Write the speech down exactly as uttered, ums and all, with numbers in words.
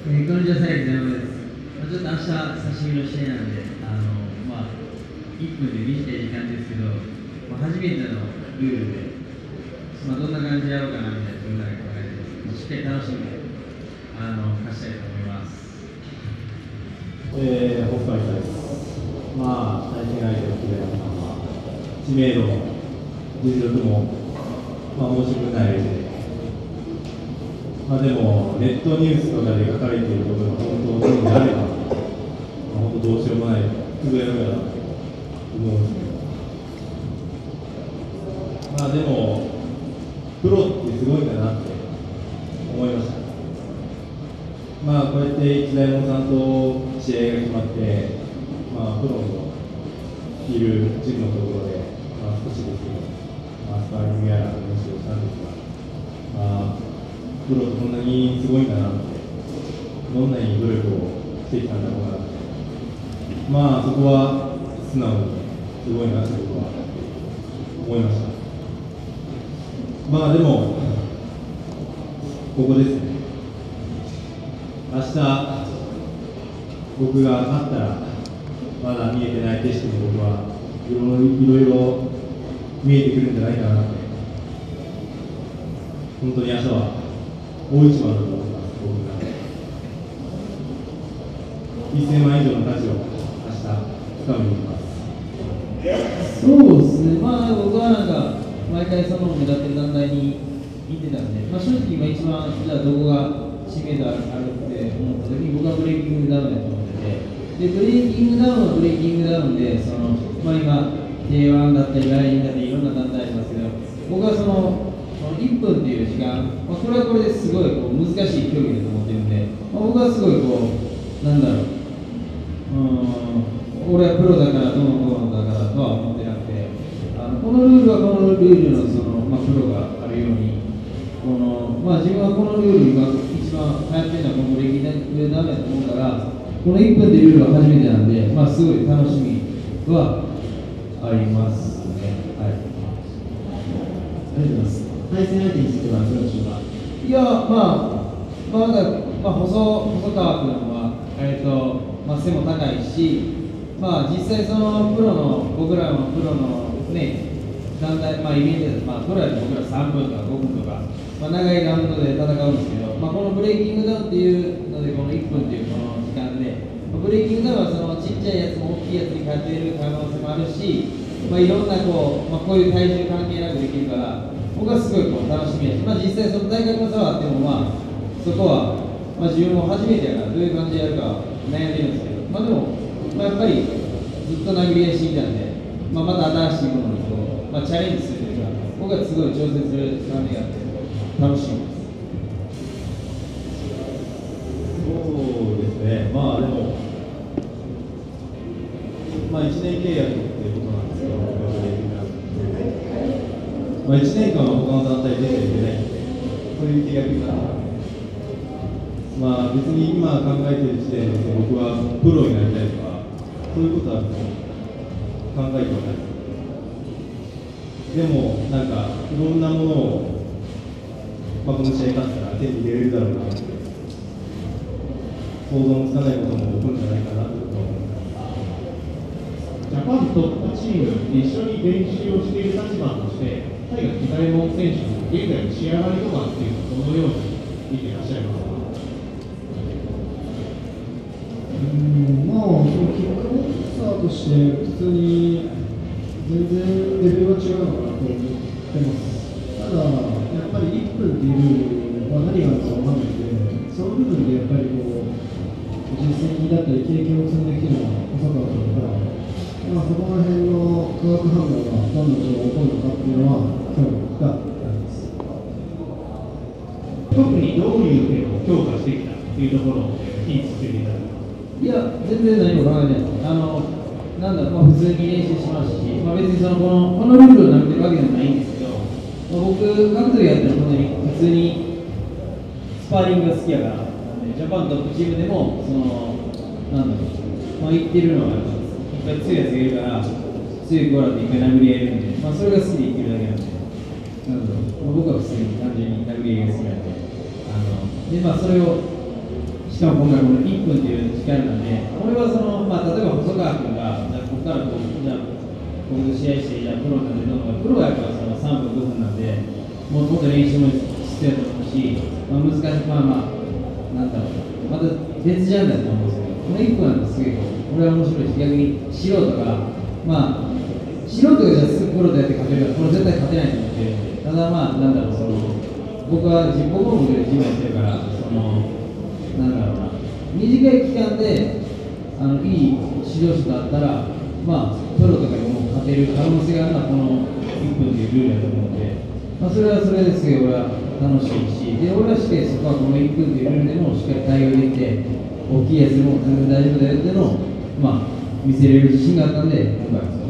えー、こんにちは、佐伯です。まあ、ちょっと明日、刺身の試合なんで、あのまあ、いっぷんで短い時間ですけど、まあ、初めてのルールで、まあ、どんな感じでやろうかなみたいな自分らが考えてます。しっかり楽しんで、あの勝ちたいと思います。 えー、北海道です。まあ、対戦相手の木村さんは、知名度も実力も、まあ、申し分ない相手で、まあ、でも、ネットニュースとかで書かれていることが本当にあれば、まあ、本当どうしようもない、崩れるような思うんですけど、まあ、でも、プロってすごいんだなって思いました。まあ、こうやって一大門さんと試合が決まって、まあ、プロのいるジムのところで、まあ、少しですけど、まあ、スパーリングやら練習をしたんですが、まあ、プロってこんなにすごいんだなって、どんなに努力をしてきたんだろうなって、まあ、そこは素直にすごいなって僕は思いました。まあ、でも、ここですね。明日、僕が勝ったら、まだ見えてない景色も僕はいろいろ見えてくるんじゃないかなって、本当に明日は大一番だと思います、僕が。せんまん以上の価値を明日、掴みに行きます。 そうですね、まあ、僕はなんか、毎回その目立ってる団体に行ってたんで、まあ、正直、今一番、じゃあどこが知名度あるって思ったときに、僕はブレイキングダウンだと思ってて、でブレイキングダウンはブレイキングダウンで、そのまあ、今、ジェイワン だったり、ラインだったり、いろんな団体ありますけど、僕はその、いっぷんっていう時間、まあ、これはこれですごいこう難しい競技だと思ってるんで、まあ、僕はすごいこう、なんだろう、うーん、俺はプロだからどうのこうのだからとは思ってなくて、あのこのルールはこのルールのその、まあ、プロがあるように、このまあ、自分はこのルールが一番流行ってるのはこの歴代ダメだと思うから、このいっぷんでルールは初めてなんで、まあ、すごい楽しみはありますね。はい。 ありがとうございます。対戦相手についてはどうでしょうか。 いや、まあ、まだ、まあ、細細川君は、えーとまあ、背も高いし、まあ、実際そのプロの、僕らのプロのね、団体、まあ、イベントで、まあ、プロやと僕らさんぷんとかごふんとか、まあ、長いラウンドで戦うんですけど、まあ、このブレイキングダウンっていうので、このいっぷんっていうこの時間で、ブレイキングダウンはそのちっちゃいやつも大きいやつに勝てる可能性もあるし、まあ、いろんなこう、まあ、こういう体重関係なくできるから、僕はすごいこう楽しみやし、まあ、実際その体格の差はあっても、まあ、そこは、まあ、自分も初めてやからどういう感じでやるか悩んでるんですけど、まあ、でも、まあ、やっぱりずっと殴り合いしてきたんで、まあ、また新しいものにこう、まあ、チャレンジするというか、僕はすごい挑戦する感じがあって楽しみです。 そうですね、まあでも、まあ、いちねん契約っていうことなんですけど、まあ、いちねんかんは他の団体出ていけないので、そういう契約になるので、まあ、別に今考えている時点で、僕はプロになりたいとか、そういうことは考えてはないです。でも、なんか、いろんなものを、まあ、この試合勝ったら手に入れれるだろうなって、想像もつかないことも起こるんじゃないかなと思います。 ジャパントップチームで一緒に練習をしている立場として、タイガー木左衛門選手の現在の仕上がりとかっていうのは、どのように見ていらっしゃいますか。 うん、まあ、そのキックボクサーとして普通に全然レベルが違うのかなと思ってます。ただ、やっぱりいっぷんっていうルールは何があるか分かんないので、その部分でやっぱりこう実績だったり経験を積んできるのは細川君だから、まあ、そこら辺の化学反応がどんなことが起こるのかっていうのは興味があります。 特にどういう点を強化してきたっていうところをヒントしていただきます。 いや、全然何も考えてないです。あのなんだろう、まあ、普通に練習しますし、まあ、別にそのこのこのルールをなめてるわけでもないんですけど、まあ、僕、格闘技やってるのは本当に普通にスパーリングが好きやから、ジャパントップチームでも、そのなんだろう、まあ、言ってるのは、いっぱい強いやつがいるから、強い子らっていっぱい殴り合えるんで、まあ、それが好きで言ってるだけなんで、なんだろう、まあ、僕は普通に単純に殴り合いが好きなんで、あのでまあ、それをしかも今回このいっぷんという時間なんで、これはその、まあ、例えば細川君が、じゃあここからこう、じゃあ僕と試合して、じゃあプロになってどうのか、プロはやっぱそのさんぷん、ごふんなんで、もっと練習も必要だと思うし、まあ、難しい、まあまあ、なんだろう、また別ジャンルだと思うんですけど、このいっぷんなんですげえ、これは面白いし、逆に素人が、まあ、素人がじゃあすぐプロでやって勝てるから、これ絶対勝てないと思ってるんで、ただまあ、なんだろう、その、僕は自己僕も僕でジムやってるから、その、なんだろうな、短い期間であのいい指導者だったら、まあ、プロとかにも勝てる可能性があるのはこのいっぷんというルールだと思うので、まあ、それはそれですげえ俺は楽しいし、で俺はしっかりそこはこのいっぷんというルールでもしっかり対応できて、大きいやつでも全然大丈夫だよっていうのを、まあ、見せれる自信があったんで、今回